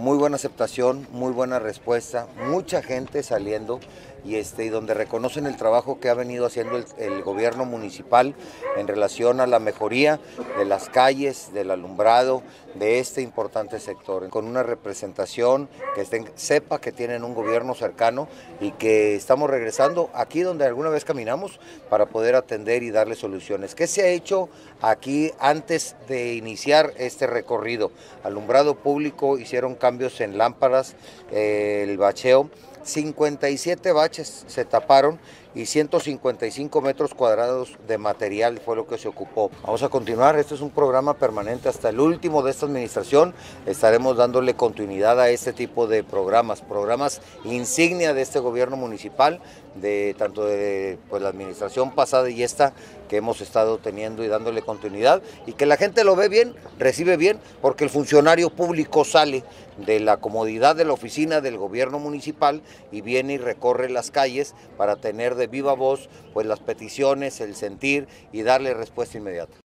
muy buena aceptación, muy buena respuesta, mucha gente saliendo y donde reconocen el trabajo que ha venido haciendo el gobierno municipal en relación a la mejoría de las calles, del alumbrado, de este importante sector, con una representación que sepa que tienen un gobierno cercano y que estamos regresando aquí donde alguna vez caminamos para poder atender y darle soluciones. ¿Qué se ha hecho aquí antes de iniciar este recorrido? Alumbrado público, hicieron cambios en lámparas, el bacheo, 57 baches se taparon y 155 metros cuadrados de material fue lo que se ocupó. Vamos a continuar, este es un programa permanente hasta el último de esta administración, estaremos dándole continuidad a este tipo de programas insignia de este gobierno municipal, tanto de la administración pasada y esta que hemos estado teniendo y dándole continuidad, y que la gente lo ve bien, recibe bien, porque el funcionario público sale de la comodidad de la oficina del gobierno municipal y viene y recorre las calles para tener de viva voz pues las peticiones, el sentir y darle respuesta inmediata.